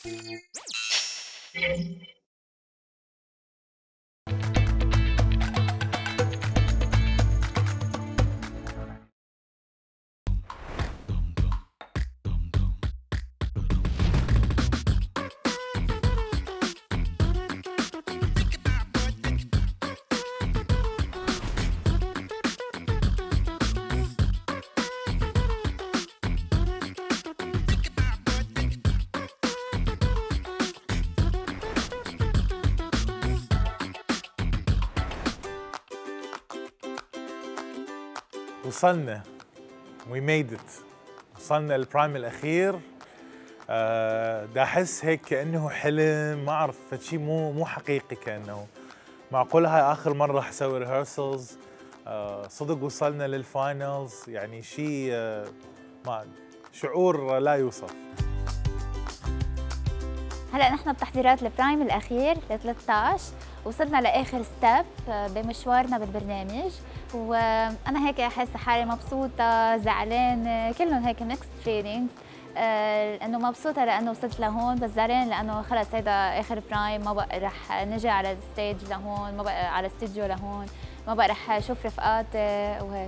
وصلنا we made it. وصلنا البرايم الأخير. دا أحس هيك كأنه حلم، ما أعرف شيء مو حقيقي، كأنه معقول هاي آخر مرة راح أسوي ريهرسلز. صدق وصلنا للفاينلز، يعني شيء ما شعور لا يوصف. هلا نحن بتحضيرات البرايم الأخير ل 13، وصلنا لآخر ستيب بمشوارنا بالبرنامج، وأنا هيك أحس حالي مبسوطة زعلانة، كلهم هيك ميكس فيلينجز. لأنه مبسوطة لأنه وصلت لهون، بس زعلانة لأنه خلص هيدا آخر برايم، ما بقى رح نجي على الستيج لهون، ما بقى على استديو لهون، ما بقى رح أشوف رفقاتي وهيك.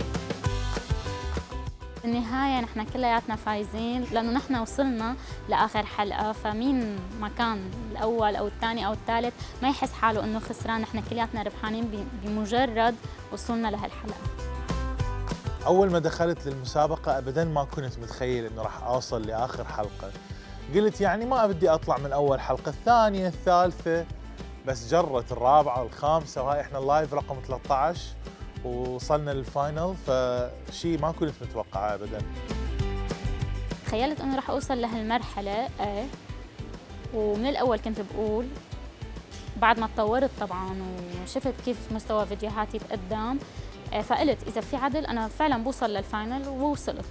بالنهاية نحن كلياتنا فايزين، لأنه نحن وصلنا لآخر حلقة، فمين ما كان الأول أو الثاني أو الثالث ما يحس حاله إنه خسران، نحن كلياتنا ربحانين بمجرد وصولنا لهالحلقة. أول ما دخلت للمسابقة أبداً ما كنت متخيل إنه راح أوصل لآخر حلقة. قلت يعني ما بدي أطلع من أول حلقة، الثانية الثالثة، بس جرت الرابعة والخامسة، وهاي إحنا اللايف رقم 13 ووصلنا للفاينل، فشيء ما كنت متوقعه أبداً. تخيلت إنه راح أوصل لهالمرحلة ومن الأول كنت بقول، بعد ما تطورت طبعاً وشفت كيف مستوى فيديوهاتي يتقدم، فقلت إذا في عدل أنا فعلاً بوصل للفاينل، ووصلت.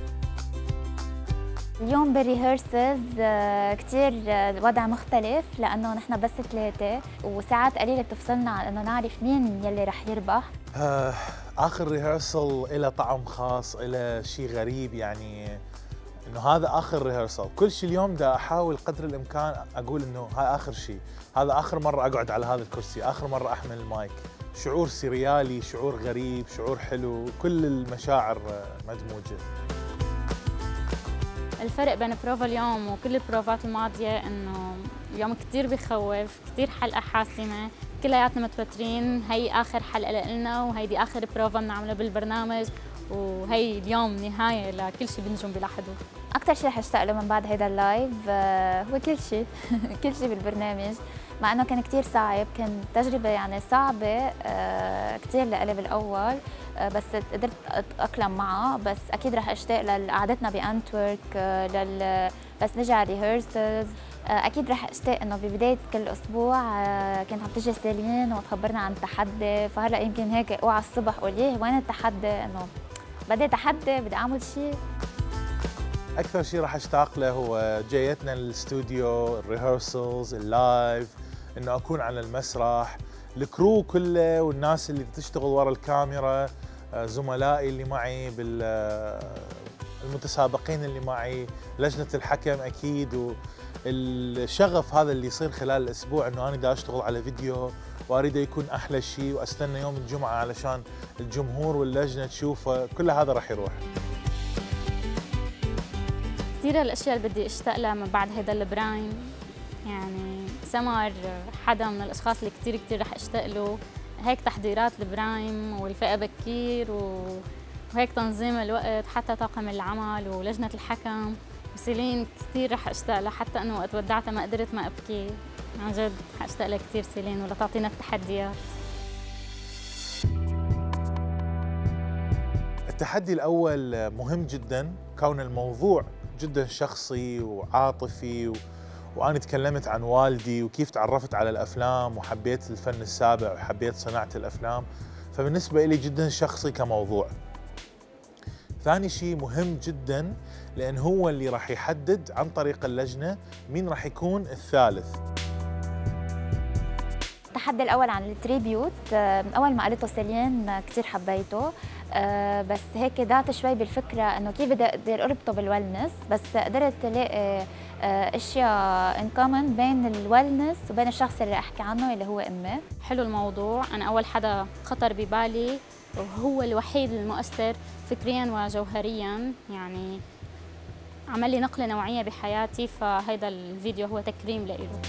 اليوم بالريهرسلز كثير الوضع مختلف، لأنه نحن بس ثلاثة، وساعات قليلة بتفصلنا عن إنه نعرف مين يلي رح يربح. آخر ريهرسل إلى طعم خاص، إلى شيء غريب، يعني إنه هذا آخر ريهرسل. كل شيء اليوم دا أحاول قدر الإمكان أقول إنه هاي آخر شيء، هذا آخر مرة أقعد على هذا الكرسي، آخر مرة أحمل المايك. شعور سيريالي، شعور غريب، شعور حلو، كل المشاعر مدموجة. الفرق بين بروفا اليوم وكل البروفات الماضية إنه اليوم كتير بخوف، كتير حلقة حاسمة، كلياتنا متوترين، هي آخر حلقة لنا، وهيدي آخر بروفا بنعملها بالبرنامج، وهي اليوم نهاية لكل شيء بنجم بلاحظه. أكثر شيء رح أشتاق له من بعد هيدا اللايف هو كل شيء كل شيء بالبرنامج، مع إنه كان كتير صعب، كان تجربة يعني صعبة كتير لإلي بالأول، بس قدرت أتأقلم معها. بس أكيد رح أشتاق لقعدتنا بأنتورك، بس نجي على الريهرسلز. أكيد رح أشتاق إنه ببداية كل أسبوع كانت عم تجي سيلين وتخبرنا عن التحدي، فهلا يمكن هيك أوعى الصبح قول إيه وين التحدي، إنه بدي تحدي، بدي أعمل شيء. أكثر شيء راح أشتاق له هو جايتنا الاستوديو، الريهرسلز، اللايف، إنه أكون على المسرح، الكرو كله والناس اللي تشتغل ورا الكاميرا، زملائي اللي معي المتسابقين اللي معي، لجنة الحكم أكيد، والشغف هذا اللي يصير خلال الأسبوع، إنه أنا دا أشتغل على فيديو وأريده يكون أحلى شيء، وأستنى يوم الجمعة علشان الجمهور واللجنة تشوفه، كل هذا راح يروح. كثير الأشياء اللي بدي أشتاق لها من بعد هيدا البرايم، يعني سمر حدا من الأشخاص اللي كثير كثير رح أشتاق له، هيك تحضيرات البرايم والفئة بكير وهيك تنظيم الوقت، حتى طاقم العمل ولجنة الحكم وسيلين كثير رح أشتاق لها، حتى إنه وقت ودعتها ما قدرت ما أبكي، عن جد رح أشتاق لها كثير سيلين، ولا تعطينا التحديات. التحدي الأول مهم جداً، كون الموضوع جداً شخصي وعاطفي، وأنا تكلمت عن والدي وكيف تعرفت على الأفلام وحبيت الفن السابع وحبيت صناعة الأفلام، فبالنسبة لي جداً شخصي كموضوع. ثاني شيء مهم جداً، لأن هو اللي راح يحدد عن طريق اللجنة مين راح يكون الثالث. التحدي الأول عن التريبيوت، من أول ما قالته سيلين كتير حبيته، بس هيك ضعت شوي بالفكرة إنه كيف بدي أربطه بالويلنس، بس قدرت ألاقي اشياء ان كومن بين الويلنس وبين الشخص اللي احكي عنه اللي هو امي. حلو الموضوع، انا اول حدا خطر ببالي وهو الوحيد المؤثر فكريا وجوهريا، يعني عمل لي نقله نوعيه بحياتي، فهذا الفيديو هو تكريم لإله.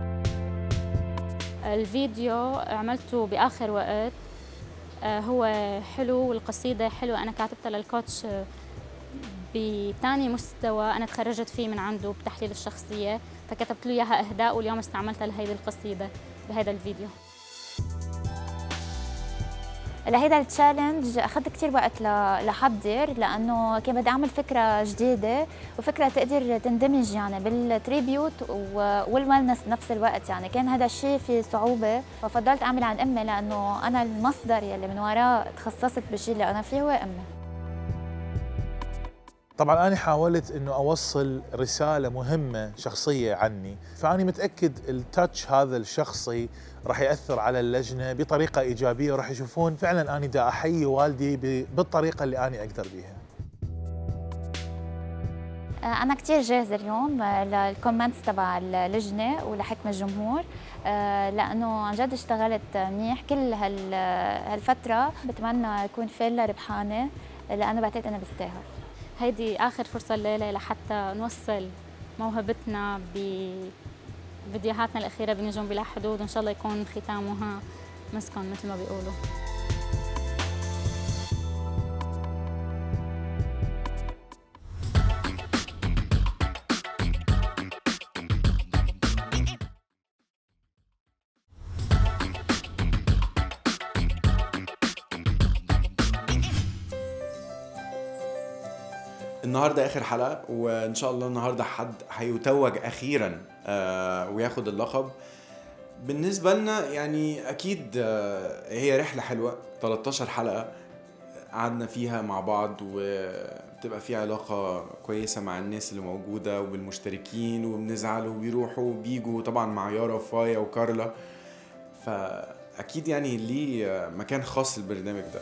الفيديو عملته باخر وقت، هو حلو والقصيده حلوه، انا كاتبتها للكوتش بثاني مستوى انا تخرجت فيه من عنده بتحليل الشخصيه، فكتبت له اياها اهداء واليوم استعملتها لهيدي القصيده بهذا الفيديو. لهيدا التشالنج اخذت كثير وقت لحضر، لانه كان بدي اعمل فكره جديده وفكره تقدر تندمج يعني بالتريبيوت والويلنس بنفس الوقت، يعني كان هذا الشيء في صعوبه، ففضلت اعمل عن امي لانه انا المصدر يلي من وراه تخصصت بالشيء اللي انا فيه هو امي. طبعا أنا حاولت إنه أوصل رسالة مهمة شخصية عني، فأنا متأكد التاتش هذا الشخصي راح يأثر على اللجنة بطريقة إيجابية، وراح يشوفون فعلاً أنا دا أحيي والدي بالطريقة اللي أنا أقدر بيها. أنا كتير جاهزة اليوم للكومنتس تبع اللجنة ولحكم الجمهور، لأنه عن جد اشتغلت منيح كل هالفترة، بتمنى يكون فيلا ربحانة لأنه بعتقد أنا بستاهل. هيدي آخر فرصة الليلة لحتى نوصل موهبتنا بفيديوهاتنا الأخيرة بنجوم بلا حدود، وإن شاء الله يكون ختامها مسكن مثل ما بيقولوا. النهارده اخر حلقه، وان شاء الله النهارده حد هيتوج اخيرا وياخد اللقب. بالنسبه لنا يعني اكيد هي رحله حلوه، 13 حلقه قعدنا فيها مع بعض، وبتبقى في علاقه كويسه مع الناس اللي موجوده وبالمشتركين، وبنزعل وبيروحوا وبيجوا طبعا مع يارا وفايا وكارلا، فاكيد يعني ليه مكان خاص البرنامج ده.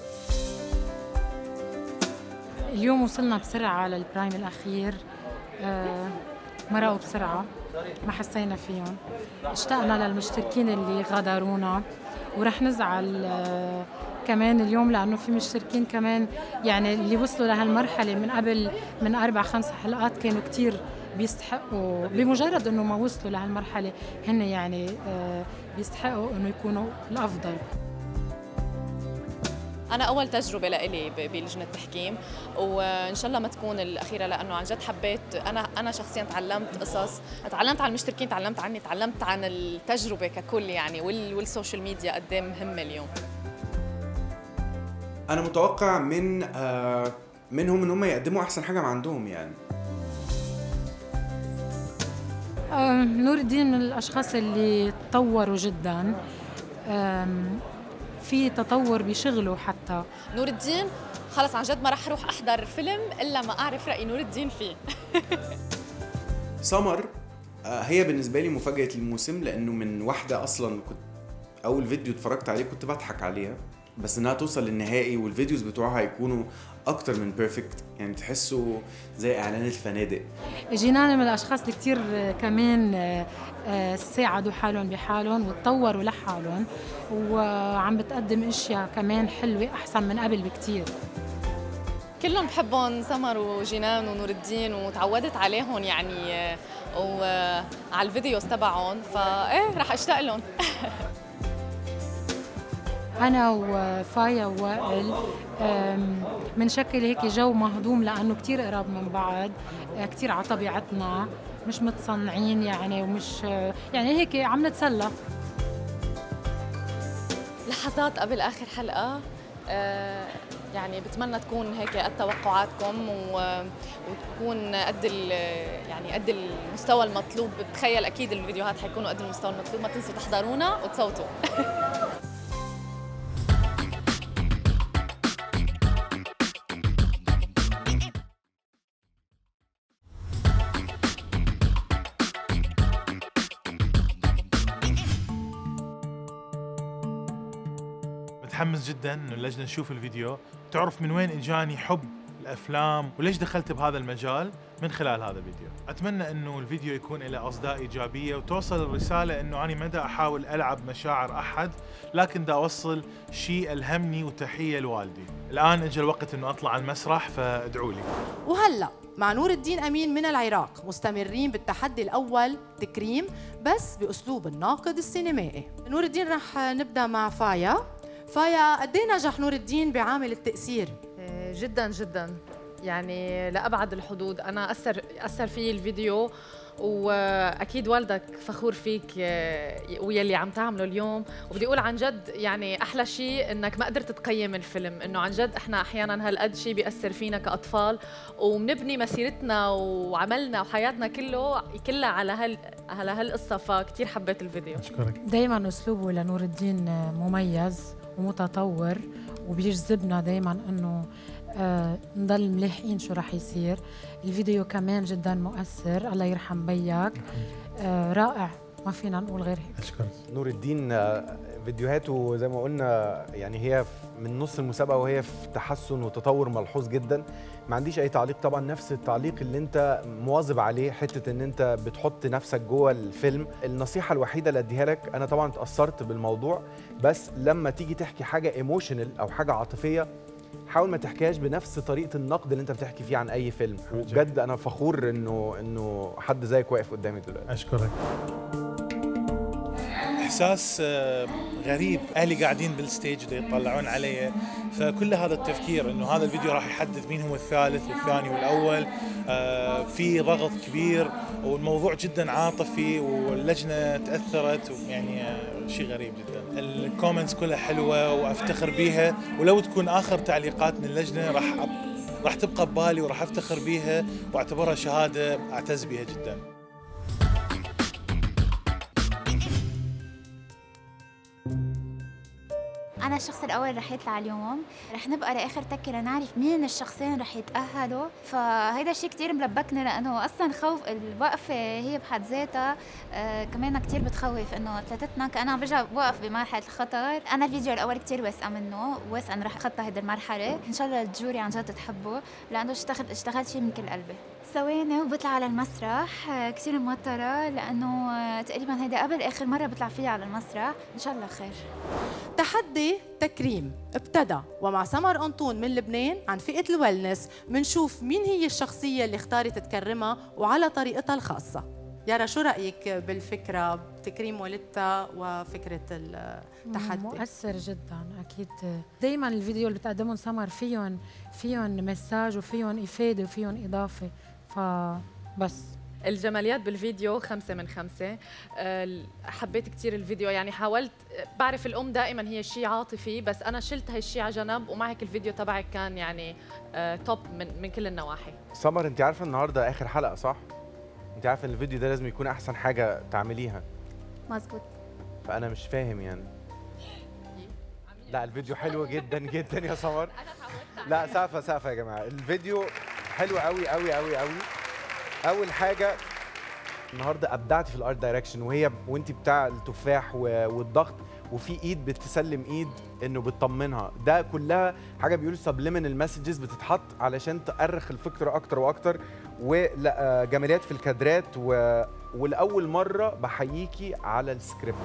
اليوم وصلنا بسرعة للبرايم الأخير، مرقوا بسرعة، ما حسينا فيهم. اشتقنا للمشتركين اللي غادرونا، ورح نزعل كمان اليوم لأنه في مشتركين كمان يعني اللي وصلوا لهالمرحلة من قبل من 4-5 حلقات كانوا كتير بيستحقوا، بمجرد أنه ما وصلوا لهالمرحلة هن يعني بيستحقوا أنه يكونوا الأفضل. أنا أول تجربة لإلي بلجنة التحكيم، وإن شاء الله ما تكون الأخيرة، لأنه عن جد حبيت. أنا شخصياً تعلمت قصص، تعلمت عن المشتركين، تعلمت عني، تعلمت عن التجربة ككل يعني، والسوشيال ميديا قد ايه مهمة اليوم. أنا متوقع منهم إن هم يقدموا أحسن حاجة ما عندهم يعني. نور الدين من الأشخاص اللي تطوروا جداً، في تطور بشغله. حتى نور الدين خلص عن جد ما رح اروح احضر فيلم الا ما اعرف راي نور الدين فيه. سمر هي بالنسبه لي مفاجاه الموسم، لانه من واحده اصلا كنت اول فيديو اتفرجت عليه كنت بضحك عليها، بس انها توصل للنهائي والفيديوز بتوعها يكونوا اكتر من بيرفكت، يعني تحسوا زي اعلان الفنادق. جينان من الاشخاص اللي كتير كمان ساعدوا حالهم بحالهم وتطوروا لحالهم، وعم بتقدم اشياء كمان حلوه احسن من قبل بكتير. كلهم بحبهم، سمر وجينان ونور الدين، وتعودت عليهم يعني وعلى الفيديوز تبعهم، فايه رح اشتاق لهم. أنا وفايا ووائل منشكل هيك جو مهضوم، لأنه كتير قراب من بعض، كتير على طبيعتنا، مش متصنعين يعني، ومش يعني هيك عم نتسلى. لحظات قبل آخر حلقة يعني بتمنى تكون هيك قد توقعاتكم وتكون قد يعني قد المستوى المطلوب. بتخيل أكيد الفيديوهات حيكونوا قد المستوى المطلوب. ما تنسوا تحضرونا وتصوتوا. متحمس جدا انه اللجنه تشوف الفيديو، تعرف من وين اجاني حب الافلام وليش دخلت بهذا المجال من خلال هذا الفيديو. اتمنى انه الفيديو يكون له اصداء ايجابيه وتوصل الرساله انه انا ما دا احاول العب مشاعر احد، لكن دا اوصل شيء الهمني وتحيه لوالدي. الان اجى الوقت انه اطلع على المسرح، فادعوا لي. وهلا مع نور الدين أمين من العراق مستمرين بالتحدي الأول تكريم، بس بأسلوب الناقد السينمائي. نور الدين رح نبدأ مع فايا. فايا، قد ايه نجح نور الدين بعامل التأثير؟ جدا جدا، يعني لأبعد الحدود. أنا أثر فيه الفيديو، واكيد والدك فخور فيك ويلي عم تعمله اليوم. وبدي اقول عن جد يعني احلى شيء انك ما قدرت تقيم الفيلم، انه عن جد احنا احيانا هالقد شيء بيأثر فينا كاطفال، وبنبني مسيرتنا وعملنا وحياتنا كلها على هالقصه. فكتير حبيت الفيديو. اشكرك. دايما اسلوبه لنور الدين مميز ومتطور، وبيجذبنا دايما انه نضل ملاحقين شو رح يصير. الفيديو كمان جدا مؤثر، الله يرحم بيك. رائع، ما فينا نقول غير هيك. اشكرك. نور الدين فيديوهاته زي ما قلنا يعني هي من نص المسابقه وهي في تحسن وتطور ملحوظ جدا. ما عنديش اي تعليق، طبعا نفس التعليق اللي انت مواظب عليه، حته ان انت بتحط نفسك جوه الفيلم. النصيحه الوحيده اللي اديها لك، انا طبعا اتاثرت بالموضوع، بس لما تيجي تحكي حاجه ايموشنال او حاجه عاطفيه حاول ما تحكيهاش بنفس طريقه النقد اللي انت بتحكي فيه عن اي فيلم. وبجد انا فخور انه حد زيك واقف قدامي دلوقتي. اشكرك. احساس غريب، اهلي قاعدين بالستيج يطلعون علي، فكل هذا التفكير انه هذا الفيديو راح يحدد مين هو الثالث والثاني والاول. في ضغط كبير والموضوع جدا عاطفي واللجنه تاثرت، يعني شيء غريب جدا. الكومنتس كلها حلوه وافتخر بيها، ولو تكون اخر تعليقات من اللجنه راح تبقى ببالي وراح افتخر بيها واعتبرها شهاده اعتز بيها جدا. أنا الشخص الأول رح يطلع اليوم، رح نبقى لآخر تكة لنعرف مين الشخصين رح يتأهلوا، فهيدا الشيء كتير ملبكني، لأنه أصلاً خوف الوقفة هي بحد ذاتها كمان كتير بتخوف، إنه ثلاثتنا كأنا عم برجع بوقف بمرحلة الخطر. أنا الفيديو الأول كتير واثقة منه، واثقة إنه رح أتخطى هيدي المرحلة، إن شاء الله الجوري عن جد تحبه، لأنه اشتغلت فيه من كل قلبي. ثواني وبطلع على المسرح، كتير موترة لأنه تقريباً هيدا قبل آخر مرة بطلع فيها على المسرح، إن شاء الله خير. تحدي تكريم ابتدى، ومع سمر أنطون من لبنان عن فئة الويلنس منشوف مين هي الشخصية اللي اختارت تكرمها وعلى طريقتها الخاصة. يارا، شو رأيك بالفكرة بتكريم والدتها وفكرة التحدي؟ مؤثر جدا أكيد. دايما الفيديو اللي بتقدمهم سمر فيهم مساج وفيهم إفادة وفيهم إضافة، فبس الجماليات بالفيديو 5 من 5. حبيت كتير الفيديو، يعني حاولت، بعرف الأم دائما هي شيء عاطفي، بس أنا شلت هالشيء على جنب، ومع هيك الفيديو تبعك كان يعني توب من كل النواحي. سمر، انت عارفه النهارده اخر حلقه صح؟ انت عارفه ان الفيديو ده لازم يكون احسن حاجه تعمليها. مزبوط. فانا مش فاهم يعني. لا الفيديو حلو جدا جدا يا سمر. لا سقفه يا جماعه، الفيديو حلو قوي قوي قوي قوي. اول حاجه النهارده ابدعتي في الارت دايركشن، وانت بتاع التفاح والضغط، وفي ايد بتسلم ايد انه بتطمنها، ده كلها حاجه بيقولوا سبليمينال مسجز بتتحط علشان تأرخ الفكره اكتر واكتر. ولا جماليات في الكادرات، ولاول مره بحييكي على السكريبت.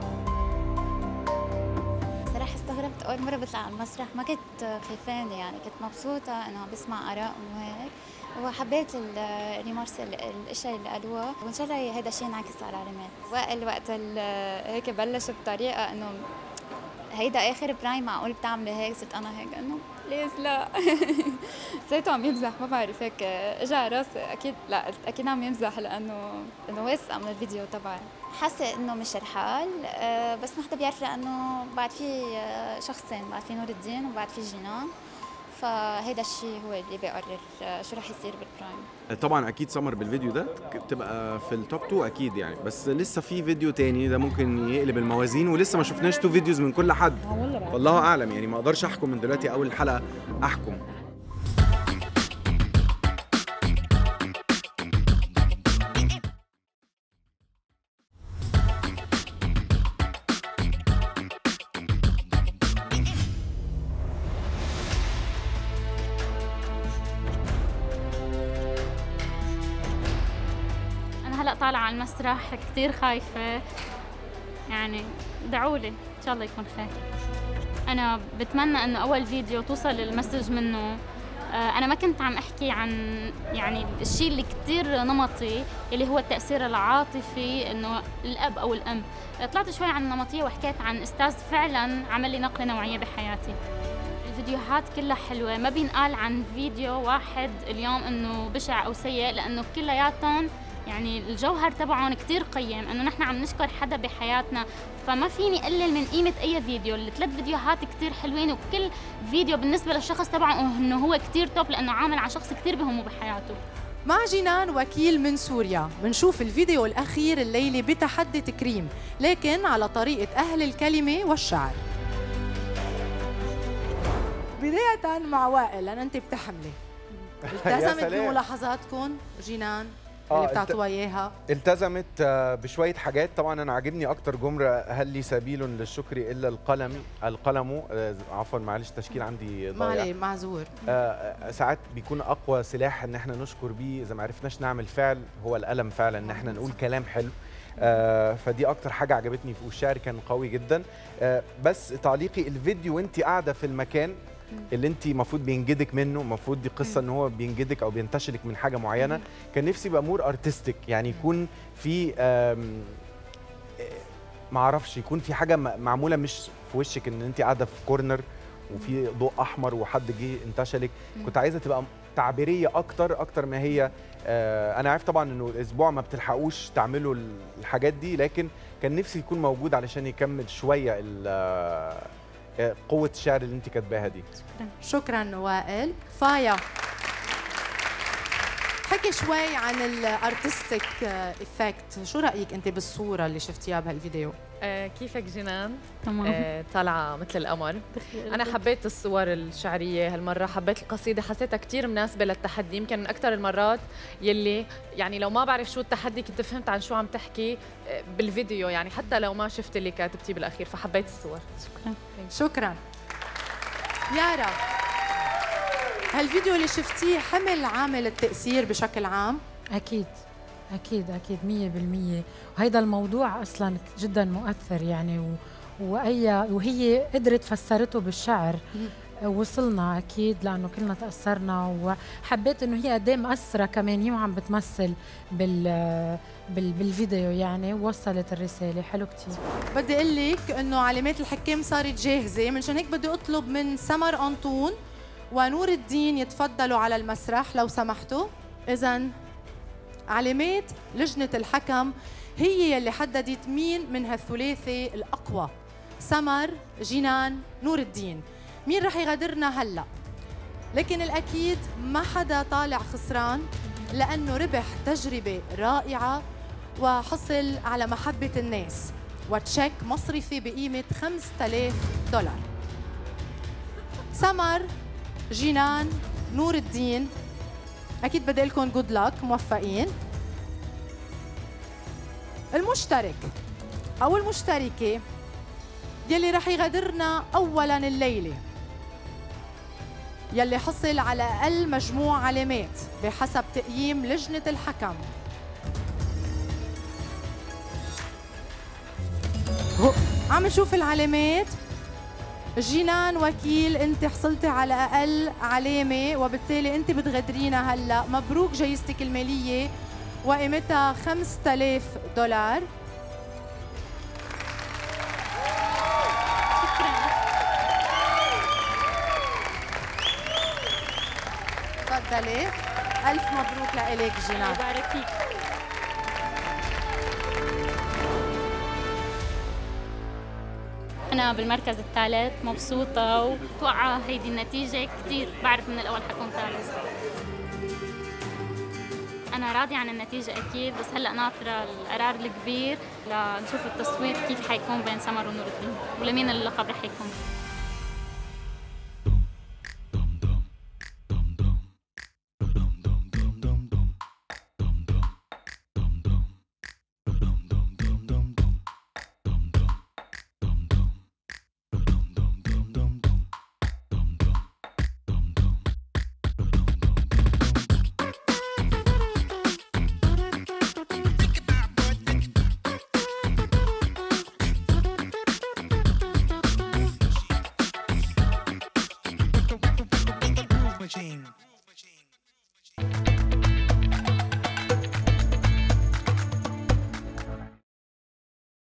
صراحة استغربت أول مرة بطلع على المسرح، ما كنت خايفانة، يعني كنت مبسوطة إنه عم بسمع آرائهم وهيك، وحبيت الريمارس الاشياء اللي قالوها، وان شاء الله هذا الشيء ينعكس على العلامات. وقت هيك بلش بطريقه انه هيدا اخر برايم، معقول بتعملي هيك؟ صرت انا هيك انه ليش لا. حسيته عم يمزح، ما بعرف، هيك اجى على راسي، اكيد لا اكيد عم يمزح، لانه واثقه من الفيديو تبعي. حاسه انه مش الحال، بس ما حدا بيعرف، لانه بعد في شخصين، بعد في نور الدين وبعد في جنان، فهذا الشيء هو اللي بيقرر شو رح يصير بالبرايم. طبعا اكيد سمر بالفيديو ده تبقى في التوب 2 اكيد يعني، بس لسه في فيديو تاني ده ممكن يقلب الموازين، ولسه ما شفناش 2 فيديوز من كل حد، والله اعلم يعني، ما اقدرش احكم من دلوقتي اول الحلقه احكم. هلا طالعه على المسرح كثير خايفه، يعني ادعوا لي ان شاء الله يكون خير. انا بتمنى انه اول فيديو توصل المسج منه. انا ما كنت عم احكي عن يعني الشيء اللي كثير نمطي اللي هو التاثير العاطفي، انه الاب او الام. طلعت شوي عن النمطيه وحكيت عن استاذ فعلا عمل لي نقله نوعيه بحياتي. الفيديوهات كلها حلوه، ما بينقال عن فيديو واحد اليوم انه بشع او سيء، لانه كلياتهم يعني الجوهر تبعهم كثير قيم، انه نحن عم نشكر حدا بحياتنا، فما فيني اقلل من قيمه اي فيديو. الثلاث فيديوهات كثير حلوين، وكل فيديو بالنسبه للشخص تبعه انه هو كثير توب، لانه عامل على شخص كثير بهمه بحياته. مع جنان وكيل من سوريا بنشوف الفيديو الأخير الليلة بتحدي تكريم، لكن على طريقة أهل الكلمة والشعر. بداية مع وائل، لأن أنت بتحملي التزمت بملاحظاتكم جنان اللي بتعطوها إياها؟ التزمت بشوية حاجات. طبعا أنا عاجبني أكتر جملة هل لي سبيل للشكر إلا القلم. عفوا معلش التشكيل عندي ضايع. معذور. ساعات بيكون أقوى سلاح إن احنا نشكر بيه إذا ما عرفناش نعمل فعل هو القلم فعلا، إن احنا نقول كلام حلو. فدي أكتر حاجة عجبتني، والشعر كان قوي جدا. بس تعليقي الفيديو وأنت قاعدة في المكان اللي انت المفروض بينجدك منه، المفروض دي قصه ان هو بينجدك او بينتشلك من حاجه معينه. كان نفسي يبقى مور ارتستيك، يعني يكون في ما اعرفش، يكون في حاجه معموله مش في وشك ان انت قاعده في كورنر وفي ضوء احمر وحد جه انتشلك. كنت عايزه تبقى تعبيريه اكتر ما هي. انا عارف طبعا انه الاسبوع ما بتلحقوش تعملوا الحاجات دي، لكن كان نفسي يكون موجود علشان يكمل شويه قوة الشعر اللي انت كاتباها دي. شكرا وائل. فايا، حكي شوي عن الارتستيك افكت، شو رايك انت بالصوره اللي شفتيها بهالفيديو؟ كيفك جنان؟ تمام. طالعه مثل القمر. انا حبيت الصور الشعريه هالمره، حبيت القصيده، حسيتها كثير مناسبه للتحدي. يمكن من اكثر المرات يلي يعني لو ما بعرف شو التحدي كنت فهمت عن شو عم تحكي بالفيديو، يعني حتى لو ما شفت اللي كاتبتيه بالاخير، فحبيت الصور. شكرا. يارا، هالفيديو اللي شفتيه حمل عامل التأثير بشكل عام؟ أكيد 100%، وهيدا الموضوع أصلاً جداً مؤثر يعني، وهي قدرت فسرته بالشعر. وصلنا أكيد لأنه كلنا تأثرنا، وحبيت إنه هي قد ايه مأثرة كمان هي وعم بتمثل بالفيديو، يعني وصلت الرسالة حلو كتير. بدي أقول لك إنه علامات الحكام صارت جاهزة، منشان هيك بدي أطلب من سمر أنطون ونور الدين يتفضلوا على المسرح لو سمحتوا. إذن علامات لجنة الحكم هي اللي حددت مين من هالثلاثي الأقوى، سمر، جنان، نور الدين. مين رح يغادرنا هلأ؟ لكن الأكيد ما حدا طالع خسران، لأنه ربح تجربة رائعة وحصل على محبة الناس وتشيك مصرفي بقيمة $5000. سمر، جنان، نور الدين، أكيد بدي لكم جود لك، موفقين. المشترك أو المشتركة يلي رح يغادرنا أولاً الليلة، يلي حصل على أقل مجموع علامات بحسب تقييم لجنة الحكم، عم نشوف العلامات. جنان وكيل، انت حصلتي على اقل علامه وبالتالي انت بتغادرينا هلا. مبروك جايزتك الماليه وقيمتها $5000. تفضلي. الف مبروك لك جنان. الله يبارك فيك. أنا بالمركز الثالث، مبسوطة ومتوقعة هيدي النتيجة كثير، بعرف من الأول حكون ثالث. أنا راضية عن النتيجة أكيد، بس هلأ ناطرة القرار الكبير لنشوف التصويت كيف حيكون بين سمر ونور الدين، ولمين اللقب رح يكون.